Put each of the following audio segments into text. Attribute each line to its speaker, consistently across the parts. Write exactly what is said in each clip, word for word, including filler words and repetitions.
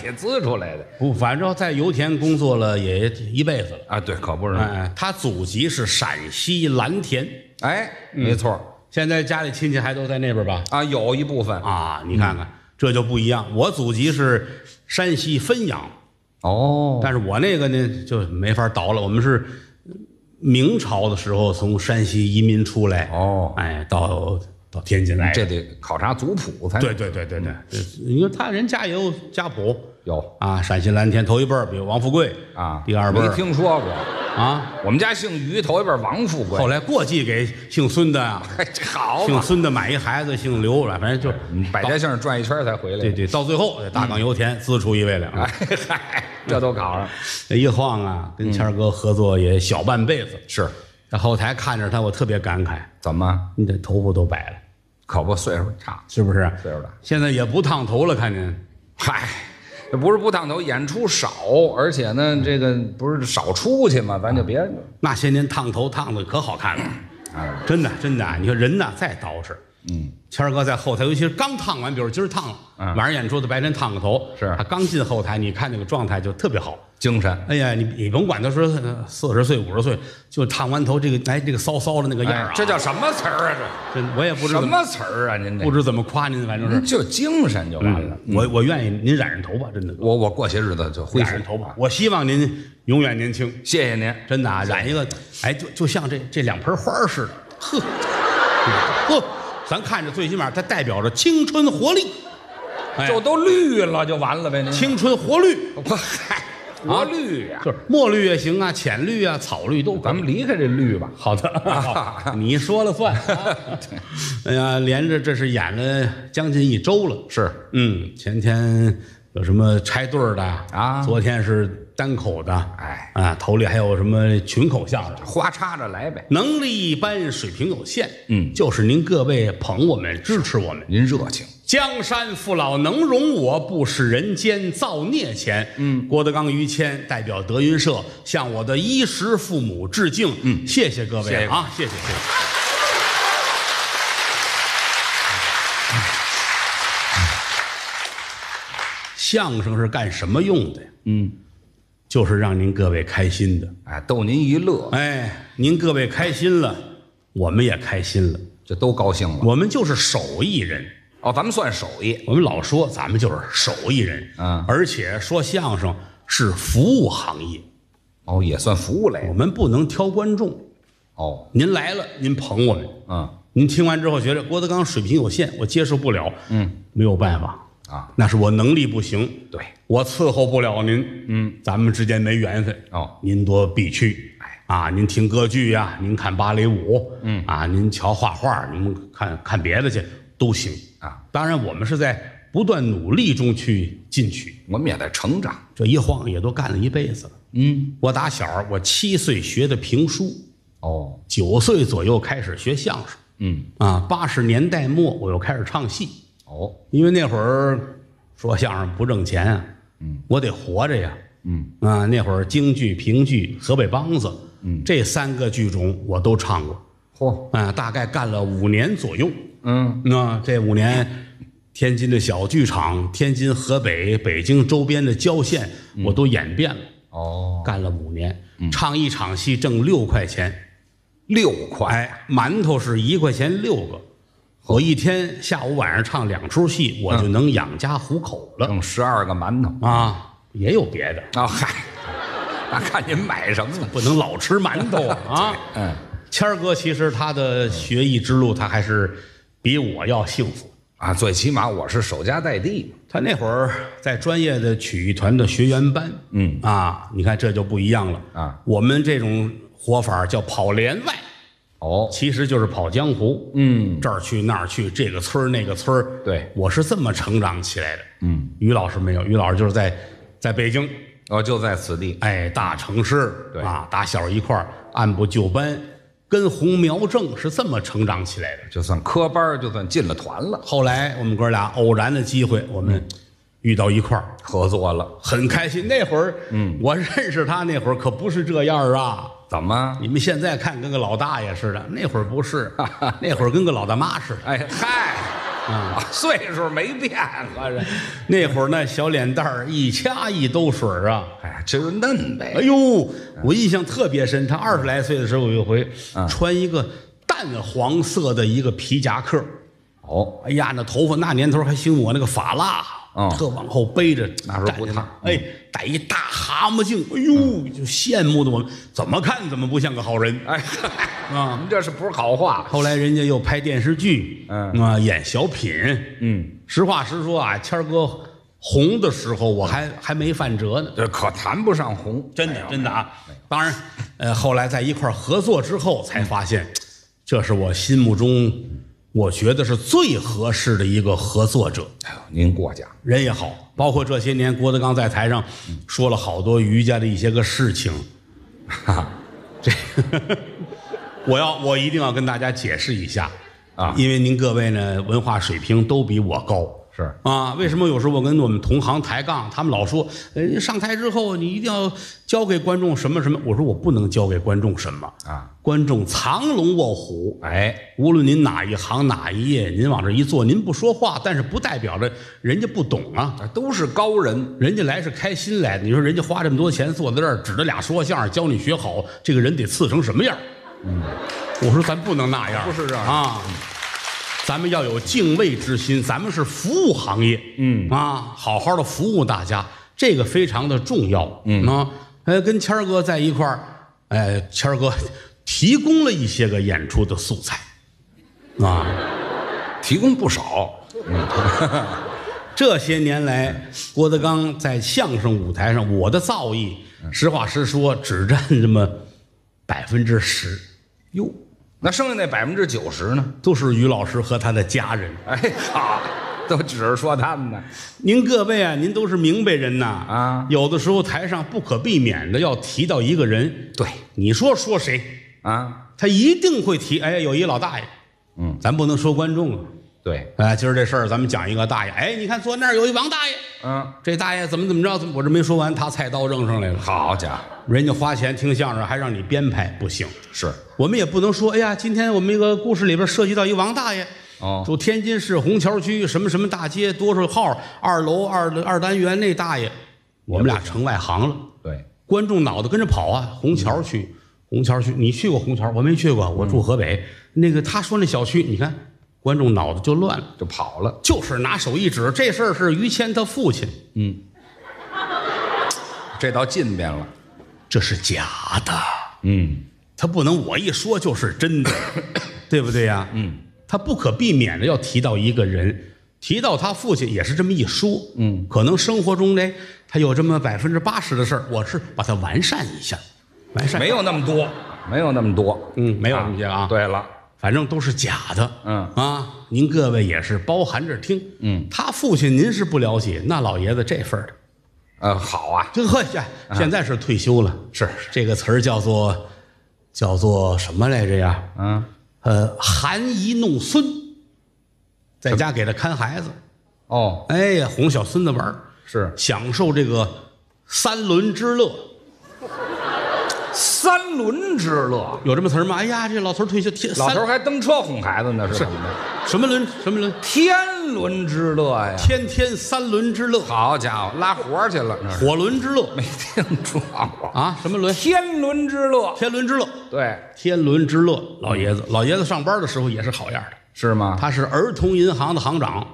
Speaker 1: 里滋出来的？
Speaker 2: 不，反正在油田工作了也一辈子了
Speaker 1: 啊，对，可不是。
Speaker 2: 哎，他祖籍是陕西蓝田。
Speaker 1: 哎，没错。
Speaker 2: 现在家里亲戚还都在那边吧？
Speaker 1: 啊，有一部分
Speaker 2: 啊，你看看、嗯、这就不一样。我祖籍是山西汾阳。
Speaker 1: 哦，
Speaker 2: 但是我那个呢就没法倒了。我们是明朝的时候从山西移民出来，
Speaker 1: 哦，
Speaker 2: 哎，到到天津来，
Speaker 1: 这得考察族谱才。
Speaker 2: 对对对对对，因为他人家也有家谱，
Speaker 1: 有
Speaker 2: 啊，陕西蓝田头一辈儿，比如王富贵
Speaker 1: 啊，
Speaker 2: 第二辈
Speaker 1: 没听说过
Speaker 2: 啊。
Speaker 1: 我们家姓于，头一辈王富贵，
Speaker 2: 后来过继给姓孙的啊，
Speaker 1: 这好，
Speaker 2: 姓孙的买一孩子姓刘，反正就
Speaker 1: 百家姓转一圈才回来。
Speaker 2: 对对，到最后大港油田滋出一位来，
Speaker 1: 哎嗨，这都考上。
Speaker 2: 一晃啊，跟谦儿哥合作也小半辈子。
Speaker 1: 是，
Speaker 2: 在后台看着他，我特别感慨。
Speaker 1: 怎么？
Speaker 2: 你这头发都白了，
Speaker 1: 可不，岁数差，
Speaker 2: 是不是？
Speaker 1: 岁数大，
Speaker 2: 现在也不烫头了，看见？
Speaker 1: 嗨。这不是不烫头，演出少，而且呢，这个不是少出去嘛，咱就别。
Speaker 2: 那些年烫头烫的可好看了，啊，真的真的，你说人呐再捯饬，
Speaker 1: 嗯，
Speaker 2: 谦儿哥在后台，尤其是刚烫完，比如今儿烫了，嗯，晚上演出的白天烫个头，
Speaker 1: 是
Speaker 2: 他刚进后台，你看那个状态就特别好，
Speaker 1: 精神。
Speaker 2: 哎呀，你你甭管他说四十岁五十岁，就烫完头这个哎这个骚骚的那个样啊，
Speaker 1: 这叫什么词儿啊？
Speaker 2: 这这我也不知
Speaker 1: 什么词儿啊？您这
Speaker 2: 不知怎么夸您，反正是
Speaker 1: 就精神就完了。
Speaker 2: 我我愿意您染上头发，真的，
Speaker 1: 我我过些日子就恢复
Speaker 2: 头发。我希望您永远年轻，
Speaker 1: 谢谢您，
Speaker 2: 真的啊，染一个哎就就像这这两盆花似的，呵呵。咱看着最起码它代表着青春活力，
Speaker 1: 就都绿了就完了呗。
Speaker 2: 青春活绿，
Speaker 1: 我嗨，活绿呀，
Speaker 2: 就是墨绿也行啊，浅绿啊，草绿都。
Speaker 1: 咱们离开这绿吧。
Speaker 2: 好的，你说了算。哎呀，连着这是演了将近一周了。
Speaker 1: 是，
Speaker 2: 嗯，前天有什么拆对儿的
Speaker 1: 啊？
Speaker 2: 昨天是单口的，
Speaker 1: 哎
Speaker 2: 啊，头里还有什么群口相声，
Speaker 1: 花插着来呗。
Speaker 2: 能力一般，水平有限，
Speaker 1: 嗯，
Speaker 2: 就是您各位捧我们、支持我们，
Speaker 1: 您热情。
Speaker 2: 江山父老能容我，不使人间造孽钱。
Speaker 1: 嗯，
Speaker 2: 郭德纲、于谦代表德云社向我的衣食父母致敬。
Speaker 1: 嗯，
Speaker 2: 谢谢各位
Speaker 1: 谢谢
Speaker 2: 啊，谢谢谢谢。相声是干什么用的呀？
Speaker 1: 嗯，
Speaker 2: 就是让您各位开心的。
Speaker 1: 哎，逗您一乐。
Speaker 2: 哎，您各位开心了，我们也开心了，
Speaker 1: 这都高兴了。
Speaker 2: 我们就是手艺人。
Speaker 1: 哦，咱们算手艺。
Speaker 2: 我们老说咱们就是手艺人，
Speaker 1: 嗯，
Speaker 2: 而且说相声是服务行业。
Speaker 1: 哦，也算服务类。
Speaker 2: 我们不能挑观众。
Speaker 1: 哦，
Speaker 2: 您来了，您捧我们。
Speaker 1: 嗯，
Speaker 2: 您听完之后觉得郭德纲水平有限，我接受不了。
Speaker 1: 嗯，
Speaker 2: 没有办法
Speaker 1: 啊，
Speaker 2: 那是我能力不行。
Speaker 1: 对，
Speaker 2: 我伺候不了您。
Speaker 1: 嗯，
Speaker 2: 咱们之间没缘分。
Speaker 1: 哦，
Speaker 2: 您多必须。
Speaker 1: 哎，
Speaker 2: 啊，您听歌剧呀，您看芭蕾舞。
Speaker 1: 嗯，
Speaker 2: 啊，您瞧画画，您看看别的去都行。
Speaker 1: 啊，
Speaker 2: 当然我们是在不断努力中去进取，
Speaker 1: 我们也在成长。
Speaker 2: 这一晃也都干了一辈子了。
Speaker 1: 嗯，
Speaker 2: 我打小我七岁学的评书，
Speaker 1: 哦，
Speaker 2: 九岁左右开始学相声。
Speaker 1: 嗯，
Speaker 2: 啊，八十年代末我又开始唱戏。
Speaker 1: 哦，
Speaker 2: 因为那会儿说相声不挣钱啊，
Speaker 1: 嗯，
Speaker 2: 我得活着呀。
Speaker 1: 嗯，
Speaker 2: 啊，那会儿京剧、评剧、河北梆子，
Speaker 1: 嗯，
Speaker 2: 这三个剧种我都唱过。
Speaker 1: 嚯，
Speaker 2: 啊，大概干了五年左右。
Speaker 1: 嗯，
Speaker 2: 那这五年，天津的小剧场、天津、河北、北京周边的郊县，我都演遍了。
Speaker 1: 哦，
Speaker 2: 干了五年，唱一场戏挣六块钱，
Speaker 1: 六块。
Speaker 2: 哎，馒头是一块钱六个。我一天下午晚上唱两出戏，我就能养家糊口了。
Speaker 1: 挣十二个馒头
Speaker 2: 啊，也有别的
Speaker 1: 啊。嗨，那看您买什么了，
Speaker 2: 不能老吃馒头啊。啊，
Speaker 1: 嗯，
Speaker 2: 谦儿哥其实他的学艺之路，他还是比我要幸福
Speaker 1: 啊。最起码我是守家在地。
Speaker 2: 他那会儿在专业的曲艺团的学员班，
Speaker 1: 嗯
Speaker 2: 啊，你看这就不一样了
Speaker 1: 啊。
Speaker 2: 我们这种活法叫跑连外。
Speaker 1: 哦，
Speaker 2: 其实就是跑江湖，
Speaker 1: 嗯，
Speaker 2: 这儿去那儿去，这个村那个村
Speaker 1: 对，
Speaker 2: 我是这么成长起来的。
Speaker 1: 嗯，
Speaker 2: 于老师没有，于老师就是在在北京，
Speaker 1: 哦，就在此地，
Speaker 2: 哎，大城市，
Speaker 1: 对
Speaker 2: 啊，打小一块儿按部就班，根红苗正，是这么成长起来的。
Speaker 1: 就算科班，就算进了团了。
Speaker 2: 后来我们哥俩偶然的机会，我们遇到一块儿
Speaker 1: 合作了，
Speaker 2: 很开心。那会儿，嗯，我认识他那会儿可不是这样啊。
Speaker 1: 怎么？
Speaker 2: 你们现在看跟个老大爷似的，那会儿不是，那会儿跟个老大妈似的。
Speaker 1: 哎嗨，
Speaker 2: 啊，
Speaker 1: 岁数没变，合着。
Speaker 2: 那会儿那小脸蛋儿一掐一兜水啊，
Speaker 1: 哎，就是嫩呗。
Speaker 2: 哎呦，我印象特别深。他二十来岁的时候，有一回、
Speaker 1: 嗯、
Speaker 2: 穿一个淡黄色的一个皮夹克。
Speaker 1: 哦，
Speaker 2: 哎呀，那头发那年头还兴我那个发蜡，
Speaker 1: 哦，
Speaker 2: 特往后背着，
Speaker 1: 那时候不烫。
Speaker 2: 哎，戴一大蛤蟆镜，哎呦，嗯、就羡慕的我们怎么看怎么不像个好人。
Speaker 1: 哎，
Speaker 2: 啊，
Speaker 1: 您这是不是好话？
Speaker 2: 后来人家又拍电视剧，
Speaker 1: 嗯
Speaker 2: 啊，演小品，
Speaker 1: 嗯，
Speaker 2: 实话实说啊，谦儿哥红的时候我还还没犯辙呢，
Speaker 1: 这可谈不上红，
Speaker 2: 真的真的啊。当然，呃，后来在一块儿合作之后，才发现，这是我心目中我觉得是最合适的一个合作者。
Speaker 1: 哎呦，您过奖，
Speaker 2: 人也好，包括这些年郭德纲在台上说了好多瑜伽的一些个事情，哈哈，这我要我一定要跟大家解释一下
Speaker 1: 啊，
Speaker 2: 因为您各位呢文化水平都比我高。
Speaker 1: 是
Speaker 2: 啊，为什么有时候我跟我们同行抬杠，他们老说，呃，上台之后你一定要教给观众什么什么？我说我不能教给观众什么
Speaker 1: 啊，
Speaker 2: 观众藏龙卧虎，
Speaker 1: 哎，
Speaker 2: 无论您哪一行哪一业，您往这一坐，您不说话，但是不代表着人家不懂啊，
Speaker 1: 都是高人，
Speaker 2: 人家来是开心来的。你说人家花这么多钱坐在这儿，指着俩说相声教你学好，这个人得次成什么样？嗯，我说咱不能那样，
Speaker 1: 不是这样
Speaker 2: 啊。咱们要有敬畏之心，咱们是服务行业，
Speaker 1: 嗯
Speaker 2: 啊，好好的服务大家，这个非常的重要，
Speaker 1: 嗯
Speaker 2: 啊，呃，跟谦儿哥在一块儿，哎，谦儿哥提供了一些个演出的素材，啊，
Speaker 1: 提供不少。嗯，
Speaker 2: 这些年来，郭德纲在相声舞台上，我的造诣，实话实说，只占这么百分之十，
Speaker 1: 哟。那剩下那百分之九十呢？
Speaker 2: 都是于老师和他的家人。
Speaker 1: 哎，好，都只是说他们呢。
Speaker 2: 您各位啊，您都是明白人呐
Speaker 1: 啊。
Speaker 2: 有的时候台上不可避免的要提到一个人，
Speaker 1: 对，
Speaker 2: 你说说谁
Speaker 1: 啊？
Speaker 2: 他一定会提。哎，有一老大爷，
Speaker 1: 嗯，
Speaker 2: 咱不能说观众啊。
Speaker 1: 对，
Speaker 2: 哎，今儿这事儿咱们讲一个大爷。哎，你看坐那儿有一王大爷，
Speaker 1: 嗯，
Speaker 2: 这大爷怎么怎么着？怎么我这没说完，他菜刀扔上来了。
Speaker 1: 好家伙，
Speaker 2: 人家花钱听相声还让你编排，不行。
Speaker 1: 是
Speaker 2: 我们也不能说，哎呀，今天我们一个故事里边涉及到一王大爷，
Speaker 1: 哦，
Speaker 2: 住天津市虹桥区什么什么大街多少号二楼二二单元那大爷，我们俩成外行了。
Speaker 1: 对，
Speaker 2: 观众脑子跟着跑啊，虹桥区，虹桥区，你去过虹桥？我没去过，我住河北。那个他说那小区，你看，观众脑子就乱了，
Speaker 1: 就跑了。
Speaker 2: 就是拿手一指，这事儿是于谦他父亲。
Speaker 1: 嗯，这倒近边了。
Speaker 2: 这是假的。
Speaker 1: 嗯，
Speaker 2: 他不能我一说就是真的，对不对呀？
Speaker 1: 嗯，
Speaker 2: 他不可避免的要提到一个人，提到他父亲也是这么一说。
Speaker 1: 嗯，
Speaker 2: 可能生活中呢，他有这么百分之八十的事儿，我是把它完善一下，完善
Speaker 1: 没有那么多，没有那么多。
Speaker 2: 嗯，没有那么些啊。
Speaker 1: 对了，
Speaker 2: 反正都是假的。
Speaker 1: 嗯
Speaker 2: 啊，您各位也是包含着听。
Speaker 1: 嗯，
Speaker 2: 他父亲您是不了解，那老爷子这份儿的。
Speaker 1: 呃，好啊，
Speaker 2: 这呵，现现在是退休了，
Speaker 1: 是
Speaker 2: 这个词儿叫做叫做什么来着呀？
Speaker 1: 嗯，
Speaker 2: 呃，含饴弄孙，在家给他看孩子，
Speaker 1: 哦，
Speaker 2: 哎呀，哄小孙子玩儿，
Speaker 1: 是
Speaker 2: 享受这个三轮之乐。
Speaker 1: 三轮之乐，
Speaker 2: 有这么词儿吗？哎呀，这老头儿退休，天
Speaker 1: 老头
Speaker 2: 三
Speaker 1: 儿还蹬车哄孩子呢，是怎么的？
Speaker 2: 什么轮？什么轮？
Speaker 1: 天伦之乐呀！
Speaker 2: 天天三轮之乐，
Speaker 1: 好家伙，拉活儿去了，那是
Speaker 2: 火轮之乐
Speaker 1: 没听说过
Speaker 2: 啊？什么轮？
Speaker 1: 天伦之乐，
Speaker 2: 天轮之乐。
Speaker 1: 对，
Speaker 2: 天伦之乐，老爷子，老爷子上班的时候也是好样的，
Speaker 1: 是吗？
Speaker 2: 他是儿童银行的行长，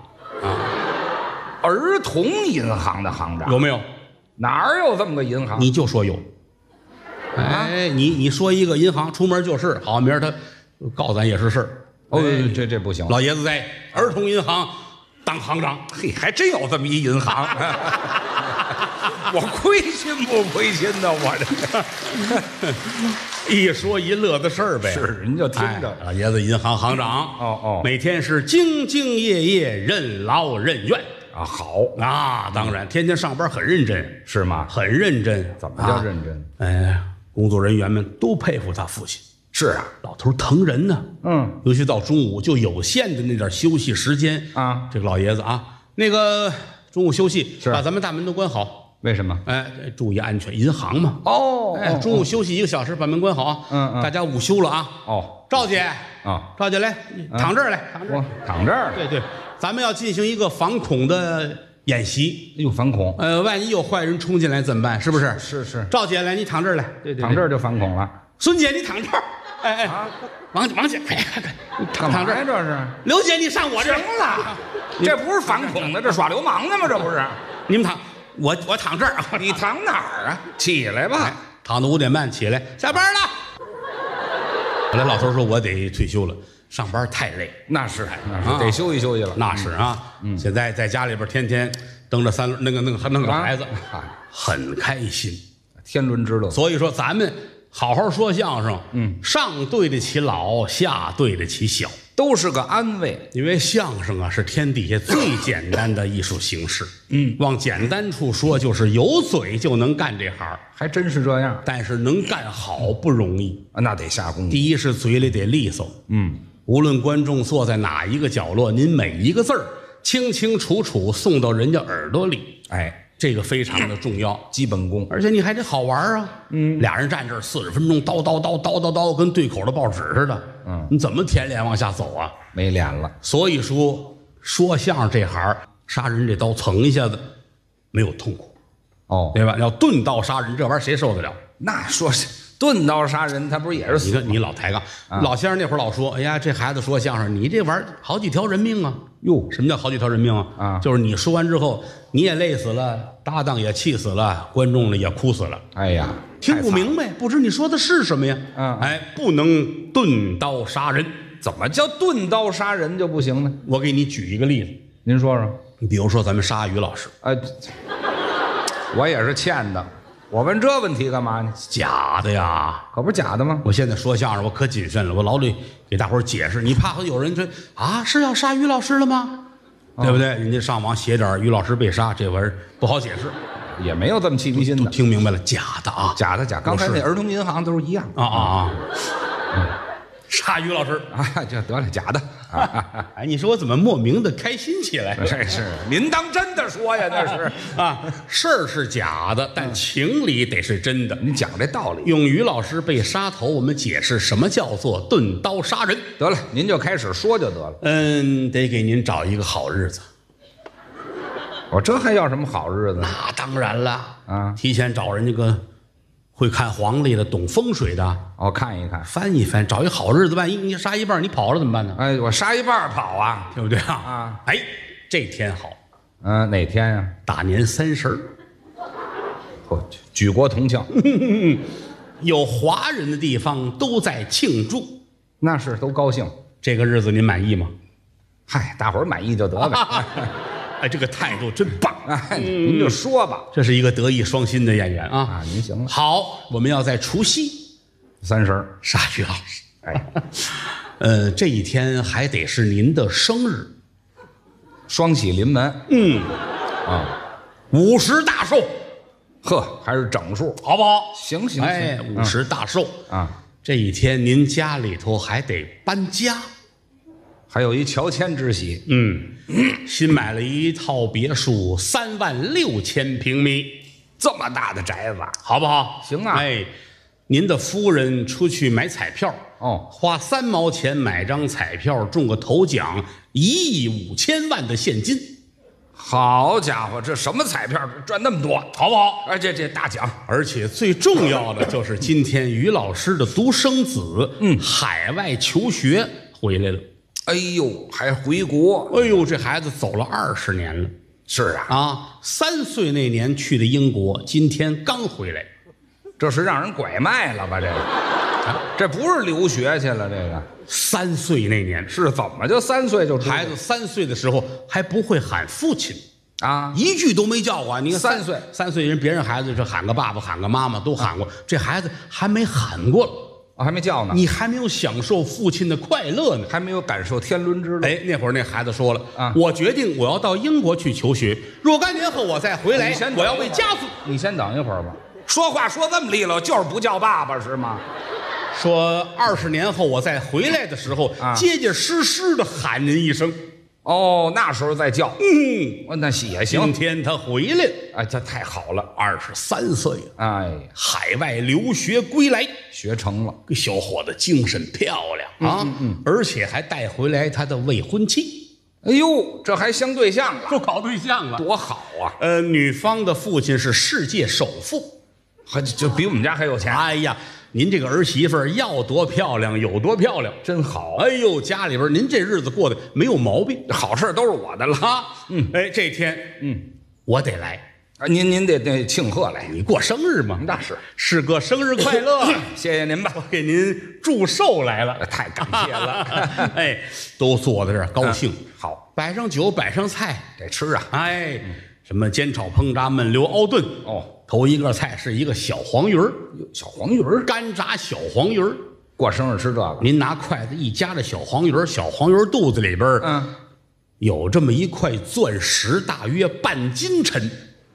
Speaker 1: 儿童银行的行长
Speaker 2: 有没有？
Speaker 1: 哪儿有这么个银行？
Speaker 2: 你就说有。哎，你你说一个银行出门就是好，明儿他告咱也是事儿。
Speaker 1: 哦，
Speaker 2: 哎
Speaker 1: 这这不行。
Speaker 2: 老爷子在儿童银行当行长，
Speaker 1: 嘿，还真有这么一银行。我亏心不亏心呢？我
Speaker 2: 这一说一乐的事儿呗。
Speaker 1: 是，您就听着。
Speaker 2: 哎老爷子银行行长，
Speaker 1: 哦哦，
Speaker 2: 每天是兢兢业业，任劳任怨
Speaker 1: 啊。好
Speaker 2: 啊，当然天天上班很认真，
Speaker 1: 是吗？
Speaker 2: 很认真。
Speaker 1: 怎么叫认真？
Speaker 2: 哎，工作人员们都佩服他父亲。
Speaker 1: 是啊，
Speaker 2: 老头疼人呢。
Speaker 1: 嗯，
Speaker 2: 尤其到中午就有限的那点休息时间
Speaker 1: 啊，
Speaker 2: 这个老爷子啊，那个中午休息
Speaker 1: 是
Speaker 2: 把咱们大门都关好。
Speaker 1: 为什么？
Speaker 2: 哎，注意安全，银行嘛。
Speaker 1: 哦，
Speaker 2: 哎，中午休息一个小时，把门关好啊。
Speaker 1: 嗯嗯，
Speaker 2: 大家午休了啊。
Speaker 1: 哦，
Speaker 2: 赵姐
Speaker 1: 啊，
Speaker 2: 赵姐来，躺这儿来，躺这儿，
Speaker 1: 我躺这儿。
Speaker 2: 对对， 咱们要进行一个反恐的演习。
Speaker 1: 哎呦，反恐，
Speaker 2: 呃，万一有坏人冲进来怎么办？是不是？
Speaker 1: 是是，
Speaker 2: 赵姐来，你躺这儿来。对对，
Speaker 1: 躺这儿就反恐了。
Speaker 2: 孙姐，你躺这儿。哎哎，王王姐，快快快，躺躺这儿。
Speaker 1: 这是。
Speaker 2: 刘姐，你上我这儿。
Speaker 1: 行了，这不是反恐的，这耍流氓的吗？这不是？
Speaker 2: 你们躺，我我躺这儿。
Speaker 1: 你躺哪儿啊？起来吧。
Speaker 2: 躺到五点半起来，下班了。后来老头说：“我得退休了，上班太累。”
Speaker 1: 那是，那是得休息休息了。
Speaker 2: 那是啊，现在在家里边天天蹬着三轮，那个那个弄个孩子，很开心，
Speaker 1: 天伦之乐。
Speaker 2: 所以说，咱们好好说相声，嗯，上对得起老，下对得起小，
Speaker 1: 都是个安慰。
Speaker 2: 因为相声啊是天底下最简单的艺术形式，嗯，往简单处说，就是有嘴就能干这行，
Speaker 1: 还真是这样。
Speaker 2: 但是能干好不容易
Speaker 1: 啊，那得下功夫。
Speaker 2: 第一是嘴里得利索，嗯，无论观众坐在哪一个角落，您每一个字儿清清楚楚送到人家耳朵里，
Speaker 1: 哎。
Speaker 2: 这个非常的重要，
Speaker 1: 基本功，
Speaker 2: 而且你还得好玩啊！嗯，俩人站这儿四十分钟，叨叨叨叨叨叨，跟对口的报纸似的。嗯，你怎么舔脸往下走啊？
Speaker 1: 没脸了。所
Speaker 2: 以说，说相声这行，杀人这刀蹭一下子没有痛苦，哦，对吧？要钝刀杀人，这玩意儿谁受得了？
Speaker 1: 那说是钝刀杀人，他不是也是死？
Speaker 2: 你看你老抬杠，啊、老先生那会儿老说：“哎呀，这孩子说相声，你这玩意儿好几条人命啊！”哟，什么叫好几条人命啊？啊，就是你说完之后，你也累死了，搭档也气死了，观众呢也哭死了。
Speaker 1: 哎呀，
Speaker 2: 听不明白，不知你说的是什么呀？嗯，哎，不能钝刀杀人。
Speaker 1: 怎么叫钝刀杀人就不行呢？
Speaker 2: 我给你举一个例子，
Speaker 1: 您说说。
Speaker 2: 你比如说咱们沙于老师，
Speaker 1: 呃，我也是欠的。我问这问题干嘛呢？
Speaker 2: 假的呀，
Speaker 1: 可不是假的吗？
Speaker 2: 我现在说相声我可谨慎了，我老得给大伙儿解释，你怕会有人说啊是要杀于老师了吗？哦、对不对？人家上网写点于老师被杀，这玩意儿不好解释，
Speaker 1: 也没有这么气迷心的。
Speaker 2: 听明白了，假的啊，
Speaker 1: 假的假。刚才那儿童银行都是一样
Speaker 2: 啊啊啊！嗯杀于老师
Speaker 1: 啊，这得了，假的
Speaker 2: 啊！哎，你说我怎么莫名的开心起来？
Speaker 1: 这是您当真的说呀？那是
Speaker 2: 啊，事儿是假的，但情理得是真的。
Speaker 1: 你讲这道理，
Speaker 2: 用于老师被杀头，我们解释什么叫做钝刀杀人。
Speaker 1: 得了，您就开始说就得了。
Speaker 2: 嗯，得给您找一个好日子。
Speaker 1: 我这还要什么好日子？
Speaker 2: 那当然了啊，提前找人家个会看黄历的、懂风水的，
Speaker 1: 哦，看一看，
Speaker 2: 翻一翻，找一好日子。万一你杀一半，你跑了怎么办呢？
Speaker 1: 哎，我杀一半跑啊，
Speaker 2: 对不对啊？啊，哎，这天好，
Speaker 1: 嗯、呃，哪天呀、啊？
Speaker 2: 大年三十儿，
Speaker 1: 哦，举国同庆，
Speaker 2: 有华人的地方都在庆祝，
Speaker 1: 那是都高兴。
Speaker 2: 这个日子您满意吗？
Speaker 1: 嗨，大伙儿满意就得呗。
Speaker 2: 哎，这个态度真棒！
Speaker 1: 哎，您就说吧，
Speaker 2: 这是一个德艺双馨的演员啊！
Speaker 1: 啊，您行了。
Speaker 2: 好，我们要在除夕、
Speaker 1: 三十
Speaker 2: 杀于老师。哎，呃，这一天还得是您的生日，
Speaker 1: 双喜临门。
Speaker 2: 嗯，啊，五十大寿，
Speaker 1: 呵，还是整数，
Speaker 2: 好不好？
Speaker 1: 行行行，
Speaker 2: 哎，五十大寿
Speaker 1: 啊！
Speaker 2: 这一天您家里头还得搬家。
Speaker 1: 还有一乔迁之喜，
Speaker 2: 嗯，新买了一套别墅，三万六千平米，
Speaker 1: 这么大的宅子，
Speaker 2: 好不好？
Speaker 1: 行啊，
Speaker 2: 哎，您的夫人出去买彩票，
Speaker 1: 哦，
Speaker 2: 花三毛钱买张彩票，中个头奖一亿五千万的现金，
Speaker 1: 好家伙，这什么彩票赚那么多，
Speaker 2: 好不好？
Speaker 1: 而且这大奖，
Speaker 2: 而且最重要的就是今天于老师的独生子，嗯，海外求学回来了。
Speaker 1: 哎呦，还回国！
Speaker 2: 哎呦，这孩子走了二十年了。
Speaker 1: 是啊，
Speaker 2: 啊，三岁那年去的英国，今天刚回来，
Speaker 1: 这是让人拐卖了吧？这个，啊、这不是留学去了，这个
Speaker 2: 三岁那年
Speaker 1: 是怎么就三岁就
Speaker 2: 孩子三岁的时候还不会喊父亲
Speaker 1: 啊，
Speaker 2: 一句都没叫过。你看
Speaker 1: 三岁，
Speaker 2: 三岁人别人孩子是喊个爸爸，喊个妈妈都喊过，啊、这孩子还没喊过。
Speaker 1: 哦，还没叫呢，
Speaker 2: 你还没有享受父亲的快乐呢，
Speaker 1: 还没有感受天伦之乐。
Speaker 2: 哎，那会儿那孩子说了
Speaker 1: 啊，
Speaker 2: 我决定我要到英国去求学，若干年后我再回来，我要为家族。
Speaker 1: 你先等一会儿吧，说话说这么利落，就是不叫爸爸是吗？
Speaker 2: 说二十年后我再回来的时候，啊、结结实实的喊您一声。
Speaker 1: 哦，那时候再叫，
Speaker 2: 嗯，
Speaker 1: 那也行。
Speaker 2: 今天他回来了，
Speaker 1: 哎，这太好了，
Speaker 2: 二十三岁了，
Speaker 1: 哎，
Speaker 2: 海外留学归来，
Speaker 1: 学成了，
Speaker 2: 这小伙子精神漂亮啊，嗯嗯嗯，而且还带回来他的未婚妻。
Speaker 1: 哎呦，这还相对象了，
Speaker 2: 都搞对象了，
Speaker 1: 多好啊！
Speaker 2: 呃，女方的父亲是世界首富，
Speaker 1: 还就比我们家还有钱。
Speaker 2: 哎呀，您这个儿媳妇儿要多漂亮有多漂亮，
Speaker 1: 真好。
Speaker 2: 哎呦，家里边您这日子过得没有毛病，
Speaker 1: 好事都是我的了
Speaker 2: 啊。嗯，哎，这天，嗯，我得来。
Speaker 1: 啊，您您得得庆贺来，
Speaker 2: 你过生日嘛？
Speaker 1: 那是，
Speaker 2: 是个生日快乐，
Speaker 1: 谢谢您吧，
Speaker 2: 我给您祝寿来了，
Speaker 1: 太感谢了。
Speaker 2: 哎，都坐在这儿高兴，
Speaker 1: 好，
Speaker 2: 摆上酒，摆上菜，
Speaker 1: 得吃啊。
Speaker 2: 哎，什么煎炒烹炸焖溜熬炖，
Speaker 1: 哦，
Speaker 2: 头一个菜是一个小黄鱼儿，
Speaker 1: 小黄鱼儿，
Speaker 2: 干炸小黄鱼儿。
Speaker 1: 过生日吃这个，
Speaker 2: 您拿筷子一夹着小黄鱼儿，小黄鱼儿肚子里边，嗯，有这么一块钻石，大约半斤沉。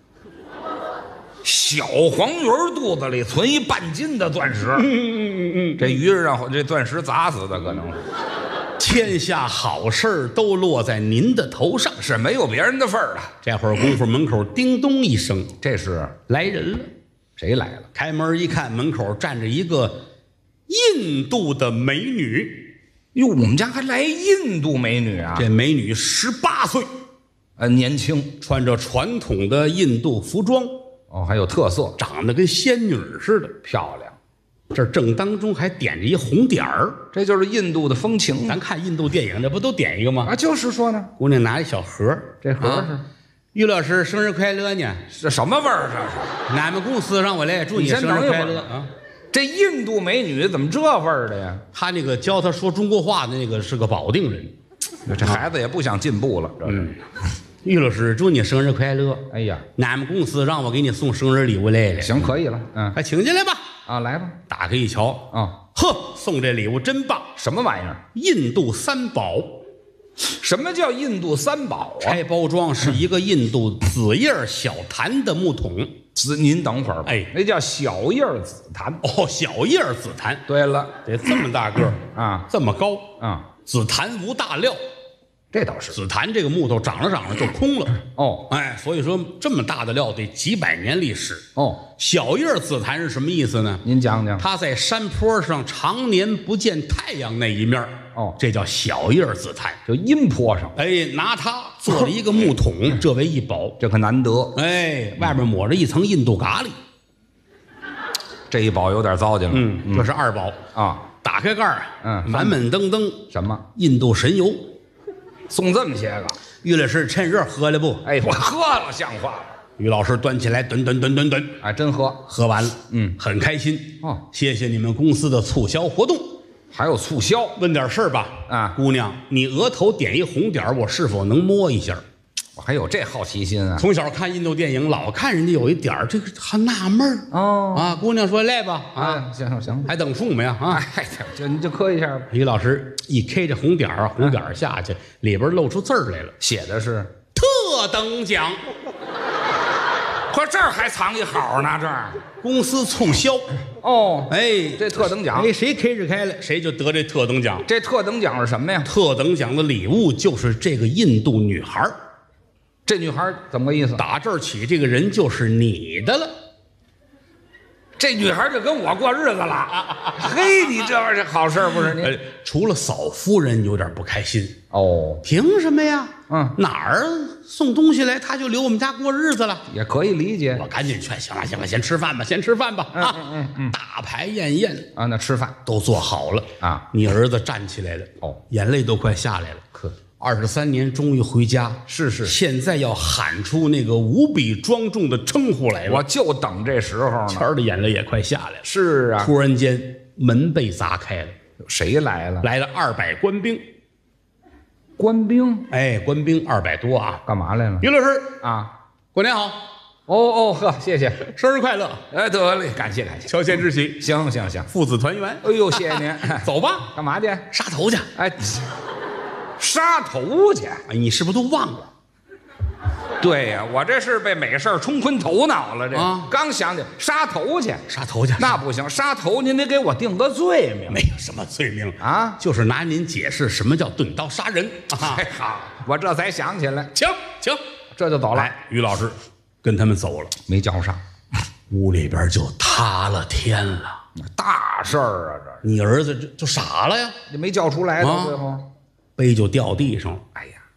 Speaker 1: 小黄鱼肚子里存一半斤的钻石，嗯嗯嗯嗯，这鱼是让这钻石砸死的，可能是。
Speaker 2: 天下好事都落在您的头上，
Speaker 1: 是没有别人的份儿了。
Speaker 2: 这会儿功夫，门口叮咚一声，
Speaker 1: 这是
Speaker 2: 来人了。
Speaker 1: 谁来了？
Speaker 2: 开门一看，门口站着一个印度的美女。
Speaker 1: 哟，我们家还来印度美女啊！
Speaker 2: 这美女十八岁，
Speaker 1: 呃，年轻，
Speaker 2: 穿着传统的印度服装。
Speaker 1: 哦，还有特色，
Speaker 2: 长得跟仙女似的，
Speaker 1: 漂亮。
Speaker 2: 这正当中还点着一红点儿，
Speaker 1: 这就是印度的风情。
Speaker 2: 咱看印度电影，那不都点一个吗？
Speaker 1: 啊，就是说呢，
Speaker 2: 姑娘拿一小盒，
Speaker 1: 这盒是、啊、
Speaker 2: 于老师生日快乐呢。
Speaker 1: 这什么味儿？这
Speaker 2: 是俺们公司让我来祝你生日快乐啊！
Speaker 1: 这印度美女怎么这味儿的呀？
Speaker 2: 他那个教他说中国话的那个是个保定人，
Speaker 1: 这孩子也不想进步了。
Speaker 2: 嗯。于老师，祝你生日快乐！
Speaker 1: 哎呀，
Speaker 2: 俺们公司让我给你送生日礼物来了。
Speaker 1: 行，可以了。嗯，
Speaker 2: 还请进来吧。
Speaker 1: 啊，来吧。
Speaker 2: 打开一瞧，
Speaker 1: 啊，
Speaker 2: 呵，送这礼物真棒！
Speaker 1: 什么玩意儿？
Speaker 2: 印度三宝。
Speaker 1: 什么叫印度三宝啊？
Speaker 2: 拆包装是一个印度紫叶小檀的木桶。
Speaker 1: 紫，您等会儿吧。
Speaker 2: 哎，
Speaker 1: 那叫小叶紫檀。
Speaker 2: 哦，小叶紫檀。
Speaker 1: 对了，
Speaker 2: 得这么大个儿
Speaker 1: 啊，
Speaker 2: 这么高
Speaker 1: 啊。
Speaker 2: 紫檀无大料。
Speaker 1: 这倒是，
Speaker 2: 紫檀这个木头长着长着就空了
Speaker 1: 哦，
Speaker 2: 哎，所以说这么大的料得几百年历史
Speaker 1: 哦。
Speaker 2: 小叶紫檀是什么意思呢？
Speaker 1: 您讲讲。
Speaker 2: 它在山坡上常年不见太阳那一面
Speaker 1: 哦，
Speaker 2: 这叫小叶紫檀，
Speaker 1: 就阴坡上。
Speaker 2: 哎，拿它做了一个木桶，这为一宝，
Speaker 1: 这可难得。
Speaker 2: 哎，外面抹着一层印度咖喱，
Speaker 1: 这一宝有点糟践了。
Speaker 2: 嗯，这是二宝
Speaker 1: 啊。
Speaker 2: 打开盖儿，
Speaker 1: 嗯，
Speaker 2: 满满登登
Speaker 1: 什么？
Speaker 2: 印度神油。
Speaker 1: 送这么些个，
Speaker 2: 于老师趁热喝了不？
Speaker 1: 哎，我喝了，像话吗？
Speaker 2: 于老师端起来，吨吨吨吨吨，
Speaker 1: 哎，真喝，
Speaker 2: 喝完了，
Speaker 1: 嗯，
Speaker 2: 很开心
Speaker 1: 哦。
Speaker 2: 谢谢你们公司的促销活动，
Speaker 1: 还有促销。
Speaker 2: 问点事儿吧，
Speaker 1: 啊，
Speaker 2: 姑娘，你额头点一红点，我是否能摸一下？
Speaker 1: 我还有这好奇心啊！
Speaker 2: 从小看印度电影，老看人家有一点儿，这个还纳闷儿
Speaker 1: 哦
Speaker 2: 啊。姑娘说来吧，啊，
Speaker 1: 行行行，
Speaker 2: 还等送没啊？啊，
Speaker 1: 哎，就你就磕一下吧。
Speaker 2: 于老师一 K 这红点儿，红点儿下去，里边露出字儿来了，
Speaker 1: 写的是
Speaker 2: 特等奖。
Speaker 1: 可这儿还藏一好呢，这儿
Speaker 2: 公司促销
Speaker 1: 哦。
Speaker 2: 哎，
Speaker 1: 这特等奖，
Speaker 2: 哎，谁 K 着开了，谁就得这特等奖。
Speaker 1: 这特等奖是什么呀？
Speaker 2: 特等奖的礼物就是这个印度女孩儿。
Speaker 1: 这女孩怎么个意思？
Speaker 2: 打这儿起，这个人就是你的了。
Speaker 1: 这女孩就跟我过日子了。嘿，你这玩意儿好事不是你？
Speaker 2: 呃，除了嫂夫人有点不开心
Speaker 1: 哦，
Speaker 2: 凭什么呀？
Speaker 1: 嗯，
Speaker 2: 哪儿送东西来他就留我们家过日子了？
Speaker 1: 也可以理解。
Speaker 2: 我赶紧劝，行了行了，先吃饭吧，先吃饭吧。啊，
Speaker 1: 嗯嗯嗯，
Speaker 2: 大排宴宴
Speaker 1: 啊，那吃饭
Speaker 2: 都做好了
Speaker 1: 啊。
Speaker 2: 你儿子站起来了，
Speaker 1: 哦，
Speaker 2: 眼泪都快下来了。
Speaker 1: 可
Speaker 2: 二十三年终于回家，
Speaker 1: 是是，
Speaker 2: 现在要喊出那个无比庄重的称呼来了。
Speaker 1: 我就等这时候呢。
Speaker 2: 谦儿的眼泪也快下来了。
Speaker 1: 是啊，
Speaker 2: 突然间门被砸开了，
Speaker 1: 谁来了？
Speaker 2: 来了二百官兵。
Speaker 1: 官兵？
Speaker 2: 哎，官兵二百多啊！
Speaker 1: 干嘛来了？
Speaker 2: 于老师
Speaker 1: 啊，
Speaker 2: 过年好！
Speaker 1: 哦哦呵，谢谢，
Speaker 2: 生日快乐！
Speaker 1: 哎，得嘞，感谢感谢，
Speaker 2: 乔迁之喜，
Speaker 1: 行行行，
Speaker 2: 父子团圆。
Speaker 1: 哎呦，谢谢您，
Speaker 2: 走吧，
Speaker 1: 干嘛去？
Speaker 2: 杀头去！
Speaker 1: 哎，杀头去！
Speaker 2: 哎，你是不是都忘了？
Speaker 1: 对呀，我这是被美事冲昏头脑了，这
Speaker 2: 啊，
Speaker 1: 刚想起杀头去，
Speaker 2: 杀头去，
Speaker 1: 那不行，杀头您得给我定个罪名。
Speaker 2: 没有什么罪名
Speaker 1: 啊，
Speaker 2: 就是拿您解释什么叫钝刀杀人啊。
Speaker 1: 哎，好，我这才想起来，
Speaker 2: 请请，
Speaker 1: 这就走了。
Speaker 2: 于老师跟他们走了，
Speaker 1: 没叫上，
Speaker 2: 屋里边就塌了天了，
Speaker 1: 大事儿啊！这
Speaker 2: 你儿子就就傻了呀，
Speaker 1: 你没叫出来，到最后
Speaker 2: 杯就掉地上了。
Speaker 1: 哎呀，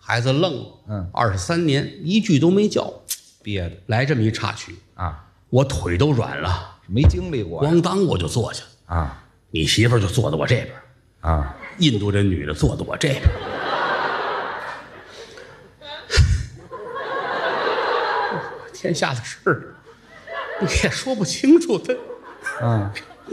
Speaker 2: 孩子愣了，嗯，二十三年一句都没叫，
Speaker 1: 憋的。
Speaker 2: 来这么一插曲
Speaker 1: 啊，
Speaker 2: 我腿都软了，
Speaker 1: 没经历过，
Speaker 2: 咣当我就坐下
Speaker 1: 啊，
Speaker 2: 你媳妇儿就坐在我这边
Speaker 1: 啊，
Speaker 2: 印度这女的坐在我这边。天下的事儿，你也说不清楚的。
Speaker 1: 嗯，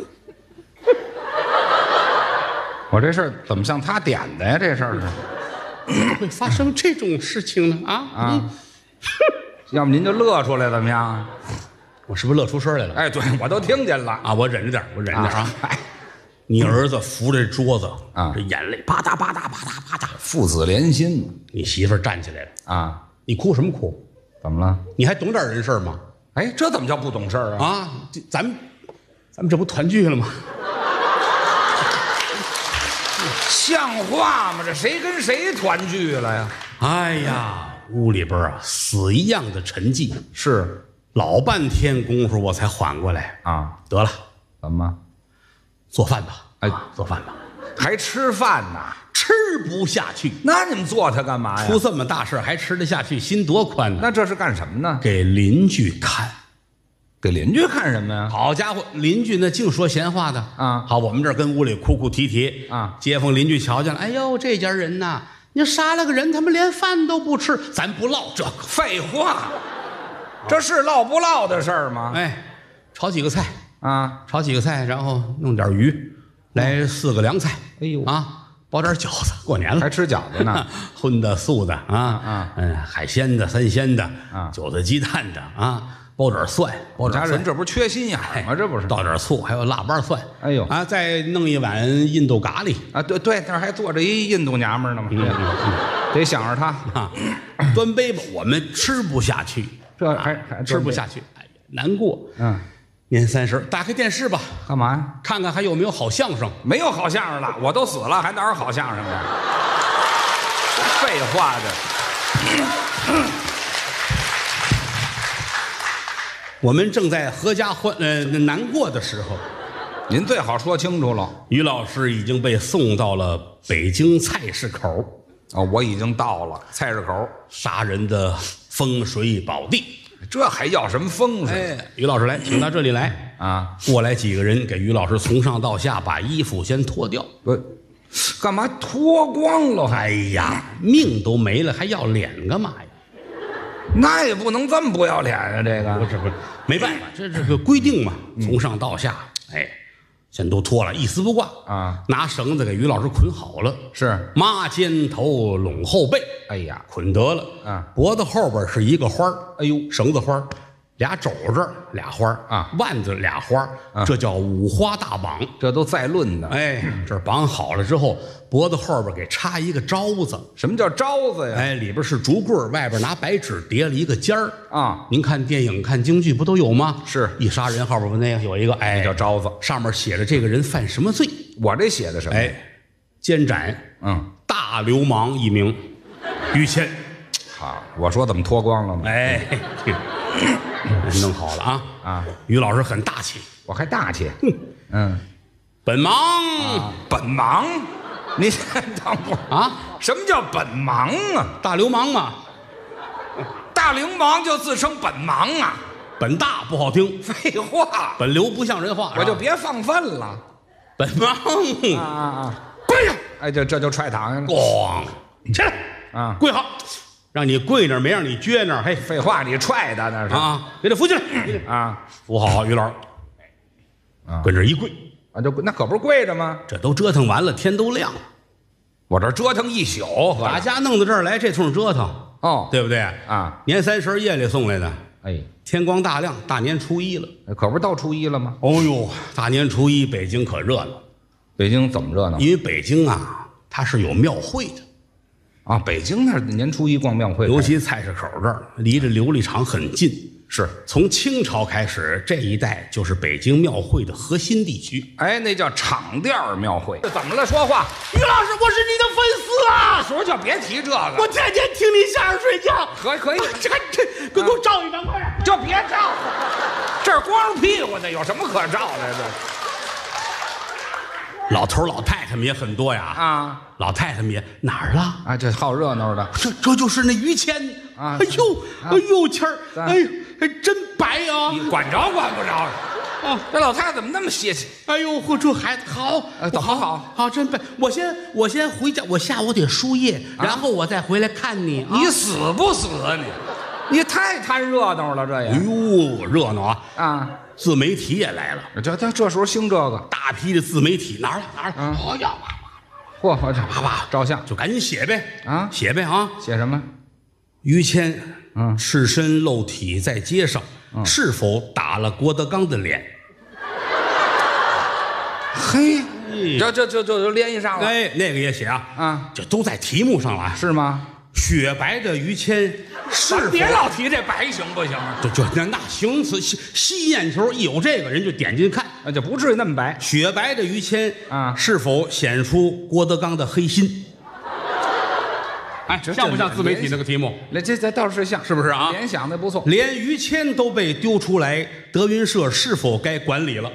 Speaker 1: 我这事儿怎么像他点的呀？这事儿是
Speaker 2: 会发生这种事情呢？啊啊！嗯、
Speaker 1: 要不您就乐出来怎么样？
Speaker 2: 我是不是乐出声来了？
Speaker 1: 哎，对，我都听见了
Speaker 2: 啊！我忍着点，我忍着点啊！哎，你儿子扶着桌子啊，这眼泪啪嗒啪嗒啪嗒啪嗒，
Speaker 1: 父子连心。
Speaker 2: 你媳妇儿站起来了
Speaker 1: 啊！
Speaker 2: 你哭什么哭？
Speaker 1: 怎么了？
Speaker 2: 你还懂点人事吗？
Speaker 1: 哎，这怎么叫不懂事儿啊？
Speaker 2: 啊，咱们咱们这不团聚了吗？
Speaker 1: 像话吗？这谁跟谁团聚了呀？
Speaker 2: 哎呀，屋里边啊，死一样的沉寂，
Speaker 1: 是
Speaker 2: 老半天功夫我才缓过来
Speaker 1: 啊。
Speaker 2: 得了，
Speaker 1: 怎么？
Speaker 2: 做饭吧。
Speaker 1: 哎，
Speaker 2: 做饭吧。
Speaker 1: 还吃饭呢？
Speaker 2: 吃不下去。
Speaker 1: 那你们做它干嘛呀？
Speaker 2: 出这么大事还吃得下去，心多宽呢。
Speaker 1: 那这是干什么呢？
Speaker 2: 给邻居看。
Speaker 1: 给邻居看什么呀？
Speaker 2: 好家伙，邻居那净说闲话的啊！好，我们这儿跟屋里哭哭啼啼啊，街坊邻居瞧见了，哎呦，这家人呐，你杀了个人，他们连饭都不吃，咱不唠这个。
Speaker 1: 废话，这是唠不唠的事儿吗？
Speaker 2: 哎，炒几个菜
Speaker 1: 啊，
Speaker 2: 炒几个菜，然后弄点鱼，来四个凉菜。哎呦啊，包点饺子，过年了
Speaker 1: 还吃饺子呢，
Speaker 2: 荤的素的啊啊，嗯，海鲜的、三鲜的啊，韭菜鸡蛋的啊。包点蒜，包点
Speaker 1: 人，这不是缺心眼吗？这不是
Speaker 2: 倒点醋，还有腊八蒜。
Speaker 1: 哎呦
Speaker 2: 啊，再弄一碗印度咖喱
Speaker 1: 啊！对对，那还坐着一印度娘们呢嘛，嗯嗯、得想着他
Speaker 2: 啊。端杯吧，我们吃不下去，
Speaker 1: 这还还
Speaker 2: 吃不下去，哎呀，难过。
Speaker 1: 嗯，
Speaker 2: 年三十，打开电视吧，
Speaker 1: 干嘛呀？
Speaker 2: 看看还有没有好相声。
Speaker 1: 没有好相声了，我都死了，还哪有好相声呀？废话的。
Speaker 2: 我们正在阖家欢呃难过的时候，
Speaker 1: 您最好说清楚了。
Speaker 2: 于老师已经被送到了北京菜市口。
Speaker 1: 哦，我已经到了菜市口，
Speaker 2: 杀人的风水宝地。
Speaker 1: 这还要什么风水？
Speaker 2: 哎，于老师来，请到这里来啊！过来几个人给于老师从上到下把衣服先脱掉。
Speaker 1: 不，干嘛脱光了？
Speaker 2: 哎呀，命都没了，还要脸干嘛呀？
Speaker 1: 那也不能这么不要脸啊！这个
Speaker 2: 不是不是，没办法，这这个规定嘛，从上到下，哎，先都脱了，一丝不挂啊，拿绳子给于老师捆好了，
Speaker 1: 是
Speaker 2: 抹肩头，拢后背，
Speaker 1: 哎呀，
Speaker 2: 捆得了啊，脖子后边是一个花哎呦，绳子花俩肘这俩花啊，腕子俩花这叫五花大绑，
Speaker 1: 这都在论的。
Speaker 2: 哎，这绑好了之后，脖子后边给插一个招子。
Speaker 1: 什么叫招子呀？
Speaker 2: 哎，里边是竹棍，外边拿白纸叠了一个尖儿
Speaker 1: 啊。
Speaker 2: 您看电影、看京剧不都有吗？
Speaker 1: 是
Speaker 2: 一杀人后边不那个有一个哎
Speaker 1: 叫招子，
Speaker 2: 上面写着这个人犯什么罪。
Speaker 1: 我这写的什么？
Speaker 2: 哎，监斩，嗯，大流氓一名，于谦。
Speaker 1: 好，我说怎么脱光了呢？
Speaker 2: 哎。弄好了啊啊！于老师很大气，
Speaker 1: 我还大气。嗯，
Speaker 2: 本忙，
Speaker 1: 啊、本忙，你先等会儿
Speaker 2: 啊！
Speaker 1: 什么叫本忙啊？
Speaker 2: 大流氓嘛，
Speaker 1: 大流氓就自称本忙啊？
Speaker 2: 本大不好听，
Speaker 1: 废话，
Speaker 2: 本流不像人话，
Speaker 1: 我就别放粪了。
Speaker 2: 本忙
Speaker 1: 啊啊啊！跪下！哎，这这就踹堂上了。
Speaker 2: 咣，起来
Speaker 1: 啊！
Speaker 2: 跪好。让你跪那儿，没让你撅那儿。嘿，
Speaker 1: 废话，你踹的那是
Speaker 2: 啊！给他扶起来啊！扶好，于老师，跟这一跪
Speaker 1: 啊，就那可不是跪着吗？
Speaker 2: 这都折腾完了，天都亮了。
Speaker 1: 我这折腾一宿，
Speaker 2: 把家弄到这儿来，这通折腾
Speaker 1: 哦，
Speaker 2: 对不对
Speaker 1: 啊？
Speaker 2: 年三十夜里送来的，
Speaker 1: 哎，
Speaker 2: 天光大亮，大年初一了，
Speaker 1: 可不是到初一了吗？
Speaker 2: 哦呦，大年初一北京可热闹。
Speaker 1: 北京怎么热闹？
Speaker 2: 因为北京啊，它是有庙会的。
Speaker 1: 啊，北京那年初一逛庙会，
Speaker 2: 尤其菜市口这儿离着琉璃厂很近，
Speaker 1: 是
Speaker 2: 从清朝开始，这一带就是北京庙会的核心地区。
Speaker 1: 哎，那叫场店庙会。这怎么了？说话，
Speaker 2: 于老师，我是你的粉丝啊！
Speaker 1: 时候就别提这个，
Speaker 2: 我天天听你相声睡觉。
Speaker 1: 可可以，
Speaker 2: 这这，给给我照一张，快点！
Speaker 1: 就别照，这儿光屁股的，有什么可照的？这
Speaker 2: 老头老太太们也很多呀。
Speaker 1: 啊，
Speaker 2: 老太太们也哪儿了？
Speaker 1: 啊，这好热闹的。
Speaker 2: 这这就是那于谦啊！哎呦，哎呦，谦儿，哎呦，还真白啊！
Speaker 1: 你管着管不着？啊，这老太太怎么那么邪气？
Speaker 2: 哎呦，嚯，这孩子好，
Speaker 1: 好好
Speaker 2: 好，真白。我先我先回家，我下午得输液，然后我再回来看你。
Speaker 1: 你死不死啊你？你太贪热闹了，这也。
Speaker 2: 哎呦，热闹啊！
Speaker 1: 啊，
Speaker 2: 自媒体也来了。
Speaker 1: 这这这时候兴这个，
Speaker 2: 大批的自媒体哪儿了哪儿了？哎呀，
Speaker 1: 嚯，我这啪啪照相，
Speaker 2: 就赶紧写呗
Speaker 1: 啊，
Speaker 2: 写呗啊！
Speaker 1: 写什么？
Speaker 2: 于谦，
Speaker 1: 嗯，
Speaker 2: 赤身露体在街上，是否打了郭德纲的脸？
Speaker 1: 嘿，这这这这就联系上了。
Speaker 2: 哎，那个也写啊，
Speaker 1: 啊，
Speaker 2: 这都在题目上了，
Speaker 1: 是吗？
Speaker 2: 雪白的于谦是否？
Speaker 1: 别老提这白行不行啊？
Speaker 2: 就就那那形容词吸吸眼球，一有这个人就点进去看，
Speaker 1: 那就不至于那么白。
Speaker 2: 雪白的于谦
Speaker 1: 啊，
Speaker 2: 是否显出郭德纲的黑心？哎，像不像自媒体那个题目？
Speaker 1: 那这这倒是像，
Speaker 2: 是不是啊？
Speaker 1: 联想的不错。
Speaker 2: 连于谦都被丢出来，德云社是否该管理了？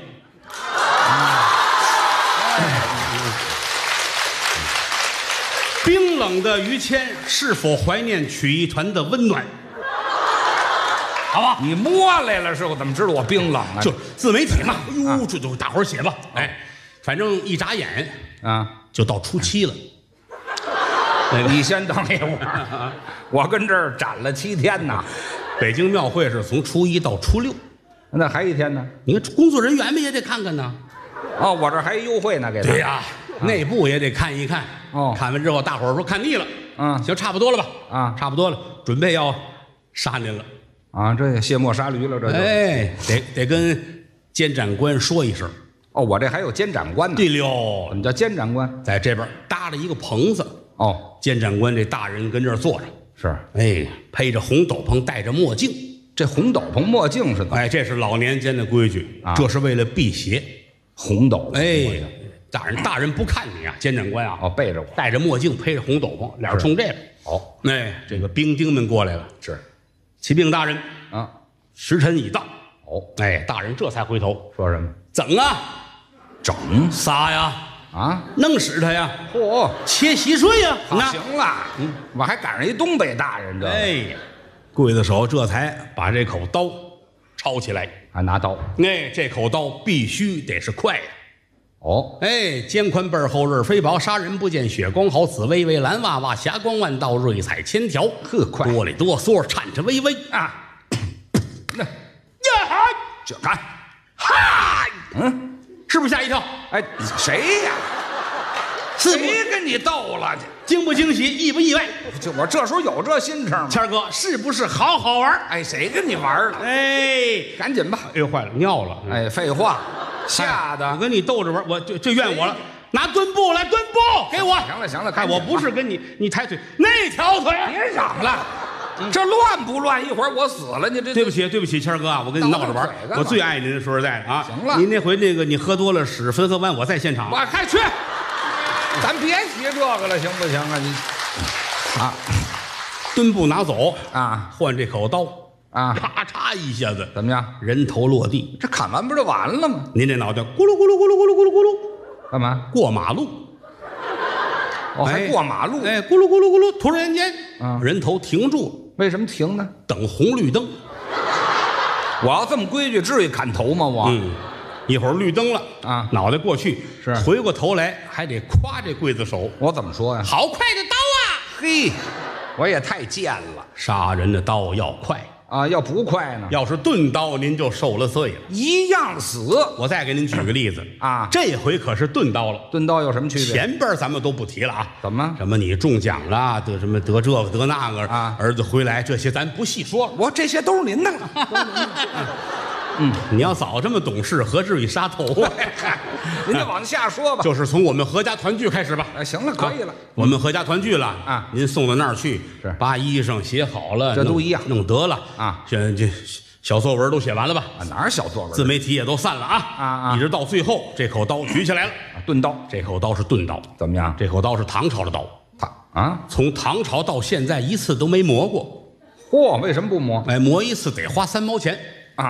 Speaker 2: 冰冷的于谦是否怀念曲艺团的温暖？好吧，
Speaker 1: 你摸来了是我怎么知道我冰冷啊？
Speaker 2: 就自媒体嘛，哎呦，这就大伙儿写吧。哎，反正一眨眼
Speaker 1: 啊，
Speaker 2: 就到初七了。
Speaker 1: 你先等一会儿，我跟这儿展了七天呢。
Speaker 2: 北京庙会是从初一到初六，
Speaker 1: 那还一天呢？
Speaker 2: 你看工作人员们也得看看呢。
Speaker 1: 哦，我这还优惠呢，给他。
Speaker 2: 对呀，内部也得看一看。
Speaker 1: 哦，
Speaker 2: 看完之后，大伙儿说看腻了，
Speaker 1: 嗯，
Speaker 2: 行，差不多了吧？
Speaker 1: 啊，
Speaker 2: 差不多了，准备要杀您了。
Speaker 1: 啊，这也卸磨杀驴了，这就。
Speaker 2: 哎，得得跟监斩官说一声。
Speaker 1: 哦，我这还有监斩官呢。
Speaker 2: 对了，
Speaker 1: 怎么叫监斩官？
Speaker 2: 在这边搭了一个棚子。
Speaker 1: 哦，
Speaker 2: 监斩官这大人跟这儿坐着。
Speaker 1: 是，
Speaker 2: 哎，披着红斗篷，戴着墨镜。
Speaker 1: 这红斗篷墨镜是怎么？
Speaker 2: 哎，这是老年间的规矩啊，这是为了辟邪。
Speaker 1: 红斗篷，
Speaker 2: 哎，大人大人不看你啊，监斩官啊，
Speaker 1: 哦，背着我，
Speaker 2: 戴着墨镜，披着红斗篷，脸冲这个。
Speaker 1: 哦，
Speaker 2: 哎，这个兵丁们过来了，
Speaker 1: 是，
Speaker 2: 启禀大人
Speaker 1: 啊，
Speaker 2: 时辰已到。
Speaker 1: 哦，
Speaker 2: 哎，大人这才回头
Speaker 1: 说什么？
Speaker 2: 整啊，
Speaker 1: 整
Speaker 2: 仨呀，
Speaker 1: 啊，
Speaker 2: 弄死他呀！
Speaker 1: 嚯，
Speaker 2: 切稀碎呀！
Speaker 1: 那行了，嗯，我还赶上一东北大人，这
Speaker 2: 哎，刽子手这才把这口刀抄起来，
Speaker 1: 还拿刀。
Speaker 2: 哎，这口刀必须得是快的。
Speaker 1: 哦，
Speaker 2: 哎，肩宽背厚刃飞薄，杀人不见血光毫，紫薇薇蓝娃娃，霞光万道，瑞彩千条。
Speaker 1: 呵，快，
Speaker 2: 哆里哆嗦，颤颤巍巍
Speaker 1: 啊！那
Speaker 2: 呀哈，
Speaker 1: 这看，
Speaker 2: 嗨，
Speaker 1: 嗯，
Speaker 2: 是不是吓一跳？
Speaker 1: 哎，谁呀？谁跟你斗了？
Speaker 2: 惊不惊喜，意不意外？
Speaker 1: 就我这时候有这心肠吗？
Speaker 2: 谦儿哥，是不是好好玩？
Speaker 1: 哎，谁跟你玩了？
Speaker 2: 哎，
Speaker 1: 赶紧吧！
Speaker 2: 哎呦，坏了，尿了！
Speaker 1: 哎，废话，吓
Speaker 2: 我
Speaker 1: 的！
Speaker 2: 跟你斗着玩，我就就怨我了。拿墩布来，墩布给我。
Speaker 1: 行了行了，
Speaker 2: 哎，我不是跟你你抬腿，那条腿。
Speaker 1: 别嚷了，这乱不乱？一会儿我死了，你这
Speaker 2: 对不起对不起，谦儿哥啊，我跟你闹着玩，我最爱您，说实在的啊。
Speaker 1: 行了，
Speaker 2: 您那回那个你喝多了使汾河湾，我在现场。
Speaker 1: 我还去。咱别提这个了，行不行啊？你啊，
Speaker 2: 墩布拿走
Speaker 1: 啊，
Speaker 2: 换这口刀
Speaker 1: 啊，
Speaker 2: 咔嚓一下子，
Speaker 1: 怎么样？
Speaker 2: 人头落地。
Speaker 1: 这砍完不就完了吗？
Speaker 2: 您这脑袋咕噜咕噜咕噜咕噜咕噜咕噜，
Speaker 1: 干嘛？
Speaker 2: 过马路。
Speaker 1: 哦，还过马路？
Speaker 2: 哎，咕噜咕噜咕噜，突然间，
Speaker 1: 啊，
Speaker 2: 人头停住了。
Speaker 1: 为什么停呢？
Speaker 2: 等红绿灯。
Speaker 1: 我要这么规矩，至于砍头吗？我。
Speaker 2: 嗯。一会儿绿灯了
Speaker 1: 啊，
Speaker 2: 脑袋过去
Speaker 1: 是
Speaker 2: 回过头来，还得夸这刽子手。
Speaker 1: 我怎么说呀？
Speaker 2: 好快的刀啊！
Speaker 1: 嘿，我也太贱了。
Speaker 2: 杀人的刀要快
Speaker 1: 啊，要不快呢？
Speaker 2: 要是钝刀，您就受了罪了，
Speaker 1: 一样死。
Speaker 2: 我再给您举个例子
Speaker 1: 啊，
Speaker 2: 这回可是钝刀了。
Speaker 1: 钝刀有什么区别？
Speaker 2: 前边咱们都不提了啊。
Speaker 1: 怎么？
Speaker 2: 什么你中奖了，得什么得这个得那个
Speaker 1: 啊？
Speaker 2: 儿子回来，这些咱不细说。
Speaker 1: 我这些都是您的了。
Speaker 2: 嗯，你要早这么懂事，何至于杀头啊？
Speaker 1: 您就往下说吧。
Speaker 2: 就是从我们合家团聚开始吧。
Speaker 1: 哎，行了，可以了。
Speaker 2: 我们合家团聚了
Speaker 1: 啊，
Speaker 2: 您送到那儿去，
Speaker 1: 是
Speaker 2: 把衣裳写好了，
Speaker 1: 这都一样，
Speaker 2: 弄得了
Speaker 1: 啊。
Speaker 2: 这这小作文都写完了吧？
Speaker 1: 啊，哪儿小作文？
Speaker 2: 自媒体也都散了啊
Speaker 1: 啊啊！
Speaker 2: 一直到最后，这口刀举起来了，
Speaker 1: 钝刀。
Speaker 2: 这口刀是钝刀，
Speaker 1: 怎么样？
Speaker 2: 这口刀是唐朝的刀，
Speaker 1: 唐啊，
Speaker 2: 从唐朝到现在一次都没磨过。
Speaker 1: 嚯，为什么不磨？
Speaker 2: 哎，磨一次得花三毛钱
Speaker 1: 啊。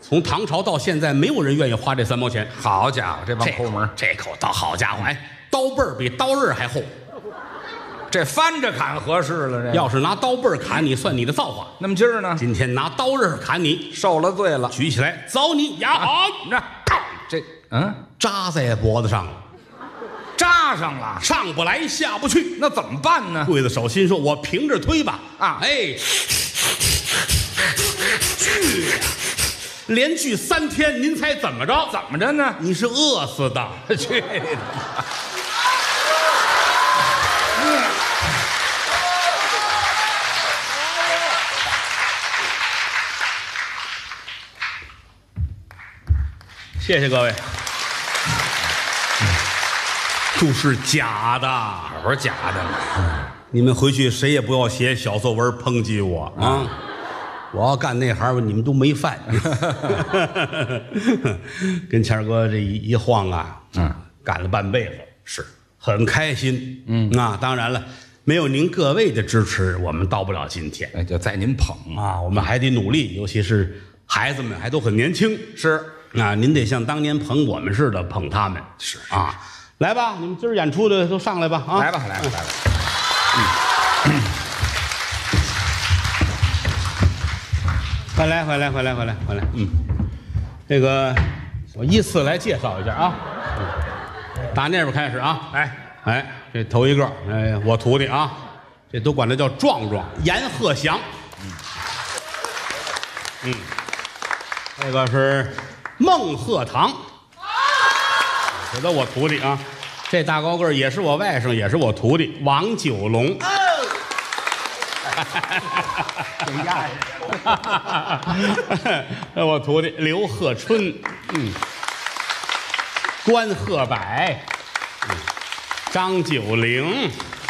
Speaker 2: 从唐朝到现在，没有人愿意花这三毛钱。
Speaker 1: 好家伙，这帮抠门，
Speaker 2: 这口刀，好家伙，哎，刀背儿比刀刃还厚，
Speaker 1: 这翻着砍合适了。这
Speaker 2: 要是拿刀背儿砍你，算你的造化。
Speaker 1: 那么今儿呢？
Speaker 2: 今天拿刀刃砍你，
Speaker 1: 受了罪了，
Speaker 2: 举起来凿你呀！好，
Speaker 1: 这这嗯，
Speaker 2: 扎在脖子上了，
Speaker 1: 扎上了，
Speaker 2: 上不来下不去，
Speaker 1: 那怎么办呢？
Speaker 2: 刽子手心说：“我平着推吧。”
Speaker 1: 啊，
Speaker 2: 哎。锯呀，连锯三天，您猜怎么着？
Speaker 1: 怎么着呢？
Speaker 2: 你是饿死的！
Speaker 1: 去你的！
Speaker 2: 谢谢各位。都是假的，
Speaker 1: 我是假的。
Speaker 2: 你们回去谁也不要写小作文抨击我啊！我要干那行，你们都没饭。跟谦儿哥这一一晃啊，嗯，干了半辈子，是很开心。嗯啊，当然了，没有您各位的支持，我们到不了今天。
Speaker 1: 那就在您捧
Speaker 2: 啊，我们还得努力，尤其是孩子们还都很年轻。
Speaker 1: 是
Speaker 2: 啊，您得像当年捧我们似的捧他们。
Speaker 1: 是
Speaker 2: 啊，来吧，你们今儿演出的都上来吧啊！
Speaker 1: 来吧，来吧，来吧。
Speaker 2: 嗯。快来，快来，快来，快来，快来！嗯，这个我依次来介绍一下啊。打那边开始啊，哎哎，这头一个，哎，我徒弟啊，这都管他叫壮壮，严鹤祥。嗯，这个是孟鹤堂，这都我徒弟啊。这大高个也是我外甥，也是我徒弟王九龙。
Speaker 3: 挺压抑。
Speaker 2: 我徒弟刘鹤春，嗯，关鹤柏，嗯，张九龄，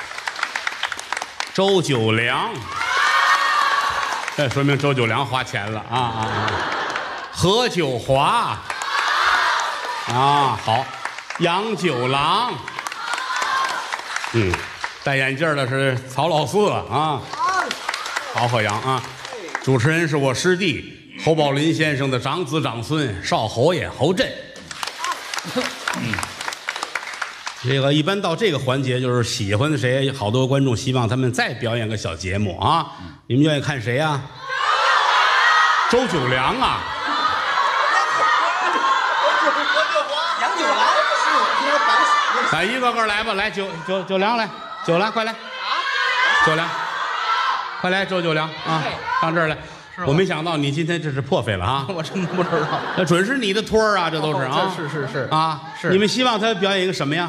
Speaker 2: 周九良，这说明周九良花钱了啊啊啊！何九华，啊好，杨九郎，嗯，戴眼镜的是曹老四啊。曹鹤阳啊，主持人是我师弟侯宝林先生的长子长孙少侯爷侯震。嗯，这个一般到这个环节，就是喜欢谁，好多观众希望他们再表演个小节目啊。你们愿意看谁呀？周九良啊，
Speaker 3: 杨九郎是
Speaker 2: 来一个个来吧，来九九九良来，九良快来，九良。快来，周九良啊，上这儿来！我没想到你今天这是破费了啊！
Speaker 3: 我真不知道，
Speaker 2: 那准是你的托儿啊，这都是啊！
Speaker 3: 是是是
Speaker 2: 啊，
Speaker 3: 是。
Speaker 2: 你们希望他表演一个什么呀？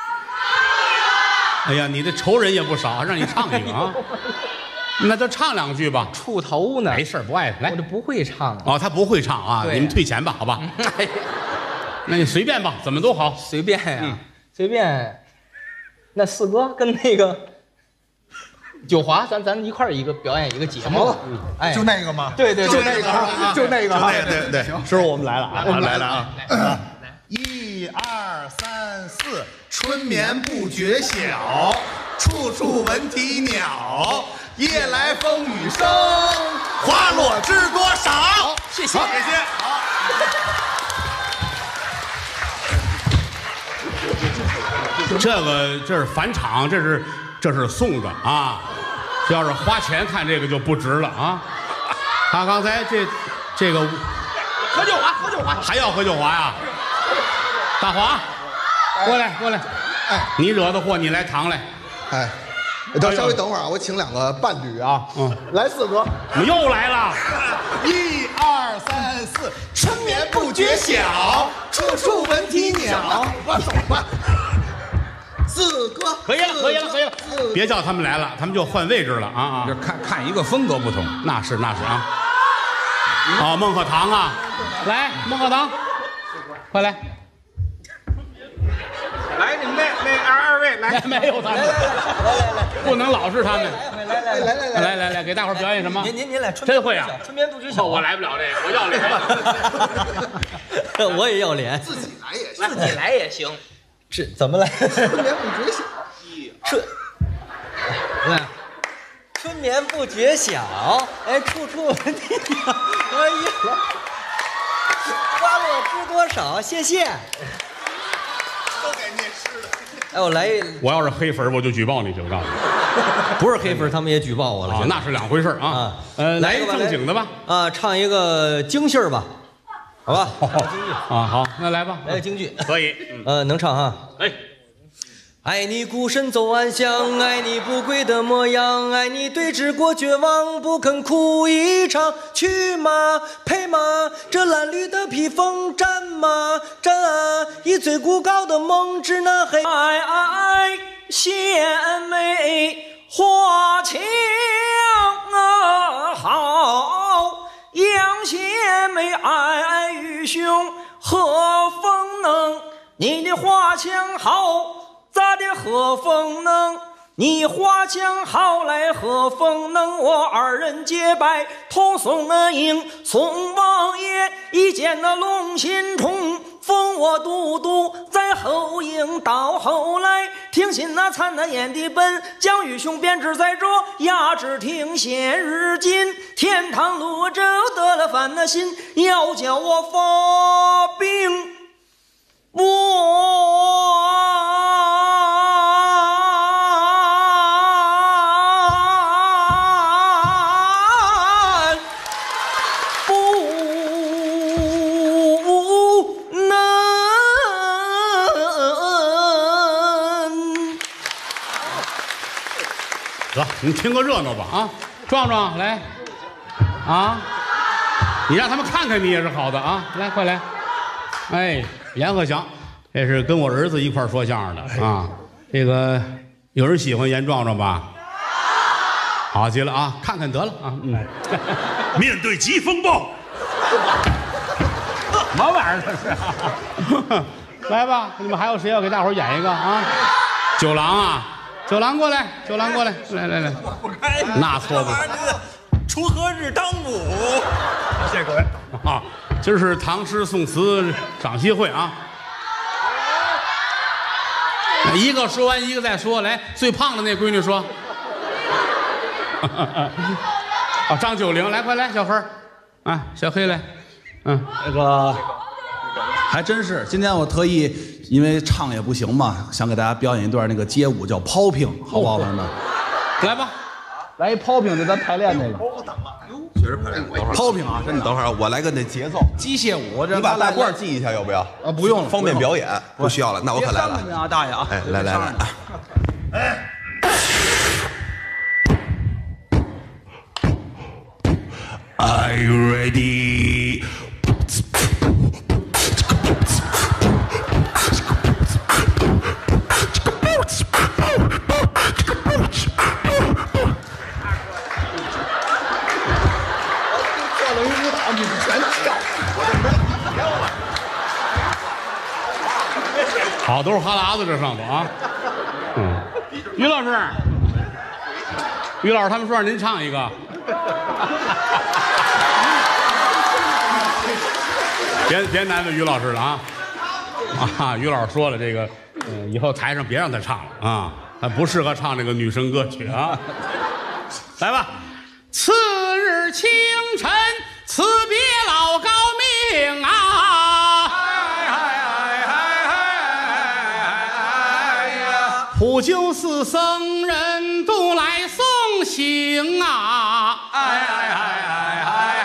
Speaker 2: 哎呀，你的仇人也不少，让你唱一个啊！那就唱两句吧。
Speaker 3: 出头呢？
Speaker 2: 没事，不碍事。来，
Speaker 3: 我这不会唱啊。
Speaker 2: 哦，他不会唱啊，你们退钱吧，好吧？那你随便吧，怎么都好。
Speaker 3: 随便呀，随便。那四哥跟那个。九华，咱咱一块儿一个表演一个节目，
Speaker 4: 哎，就那个吗？
Speaker 3: 对对，
Speaker 4: 就那个，就那个，
Speaker 3: 对
Speaker 4: 对对。
Speaker 2: 师傅，我们来了啊，
Speaker 4: 我们来了
Speaker 2: 啊！
Speaker 4: 来，一二三四，春眠不觉晓，处处闻啼鸟，夜来风雨声，花落知多少。
Speaker 3: 谢谢，
Speaker 4: 谢谢。好。
Speaker 2: 这个这是返场，这是。这是送的啊，要是花钱看这个就不值了啊。他刚才这这个
Speaker 3: 何九华，何九华
Speaker 2: 还要何九华呀？大华，过来过来，哎，你惹的祸你来扛来。
Speaker 4: 哎，等稍微等会儿啊，我请两个伴侣啊。嗯，来四哥，
Speaker 2: 我们又来了。
Speaker 4: 一二三四，春眠不觉晓，处处闻啼鸟。我走吧。四哥，
Speaker 2: 可以了，可以了，可以了，别叫他们来了，他们就换位置了啊啊！
Speaker 1: 就看看一个风格不同，
Speaker 2: 那是那是啊。啊，孟鹤堂啊，来，孟鹤堂，快来，
Speaker 3: 来，你们那那二二位来，
Speaker 2: 没有他们，来来来来，不能老是他们，
Speaker 3: 来来来来
Speaker 2: 来来来来，给大伙儿表演什么？
Speaker 3: 您您您来，
Speaker 2: 真会啊！
Speaker 3: 春眠不觉晓，
Speaker 2: 我来不了这个，我
Speaker 3: 要脸，我也要脸，
Speaker 4: 自己来也行，
Speaker 3: 自己来也行。这怎么来？
Speaker 4: 春眠不觉晓，
Speaker 3: 春，来，春眠不觉晓，哎，处处闻啼鸟。哎呀， 值多少？谢谢。
Speaker 4: 都给您吃的。
Speaker 3: 哎，我来一，
Speaker 2: 我要是黑粉，我就举报你去，我告诉你。
Speaker 3: 不是黑粉，他们也举报我了。
Speaker 2: 啊，那是两回事啊。
Speaker 3: 啊
Speaker 2: 呃，来一个
Speaker 3: 来一个吧
Speaker 2: 正经的吧。
Speaker 3: 啊，唱一个京戏儿吧，好吧？
Speaker 2: 啊，好，那来吧。
Speaker 3: 来个京剧，
Speaker 2: 可以。
Speaker 3: 呃，能唱哈。
Speaker 2: 哎。
Speaker 3: 爱你孤身走暗巷，爱你不跪的模样，爱你对峙过绝望，不肯哭一场。去马配马，这褴褛的披风，战马战啊，以最孤高的梦指那黑。爱爱献媚花枪啊好，杨献媚爱爱与兄何风能？你的花枪好。咋的何风能？你花枪好来何风能？我二人结拜同宋恩英，宋王爷一见那龙心冲，封我都督在后营。到后来听信那惨难言的本，蒋玉雄编织在这压制听现日今，天堂路州得了烦那心，要叫我发兵我
Speaker 2: 得，你听个热闹吧啊！壮壮来，啊，你让他们看看你也是好的啊！来，快来！哎，阎鹤祥，这是跟我儿子一块儿说相声的啊。这个有人喜欢阎壮壮吧？好极了啊！看看得了啊！嗯，
Speaker 5: 面对疾风暴，
Speaker 2: 什么玩意儿这是？来吧，你们还有谁要给大伙儿演一个啊？九郎啊！九郎过来，九郎过来，来来来，那错不？
Speaker 5: 锄禾日当午，谢谢各位
Speaker 2: 啊！今儿是唐诗宋词赏析会啊，一个说完一个再说。来，最胖的那闺女说，啊，张九龄，来，快来，小黑儿，啊，小黑来，嗯，
Speaker 6: 那个还真是，今天我特意因为唱也不行嘛，想给大家表演一段那个街舞，叫 popping， 好不好，朋友们？
Speaker 2: 来吧，
Speaker 6: 来一 popping 的，咱排练那个。
Speaker 4: 确实排练。
Speaker 6: popping 啊，真的。
Speaker 4: 等会儿我来个那节奏，
Speaker 6: 机械舞，这
Speaker 4: 你把大褂系一下要不要？
Speaker 6: 啊，不用了，
Speaker 4: 方便表演，不需要了。那我可来了。
Speaker 6: 啊，大爷啊！
Speaker 4: 哎，来来来。哎。Are you ready?
Speaker 2: 好，都是哈喇子这上头啊。嗯，于老师，于老师，他们说让您唱一个。别别难为于老师了啊！啊，于老师说了，这个，呃，以后台上别让他唱了啊，他不适合唱这个女声歌曲啊。来吧，次日清晨，辞别老高明啊。普救寺僧人都来送行啊！哎哎哎哎哎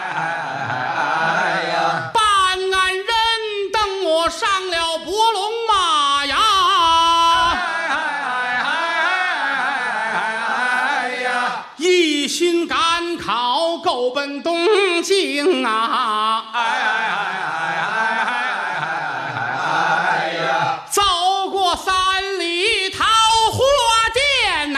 Speaker 2: 哎呀！办案人等我上了博龙马呀！哎哎哎哎呀！一心赶考，够奔东京啊！哎哎哎哎呀！走过三里桃花店呐！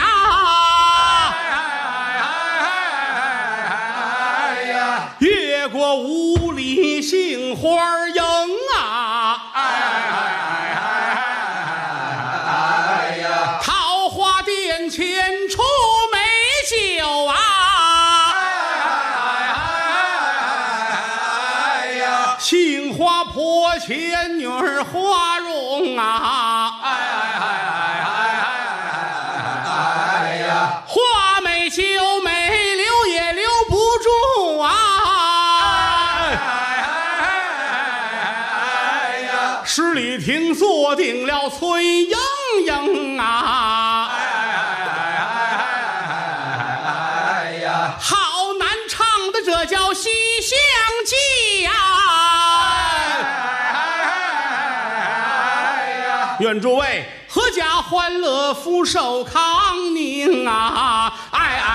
Speaker 2: 越过五里杏花营啊！桃花店前出美酒啊！杏花坡前女儿花容啊！花美酒美留也留不住啊！ 十里亭坐定了崔莺莺啊，
Speaker 1: 哎呀，
Speaker 2: 好难唱的这叫西厢记呀。愿诸位阖家欢乐，福寿康宁啊！哎哎。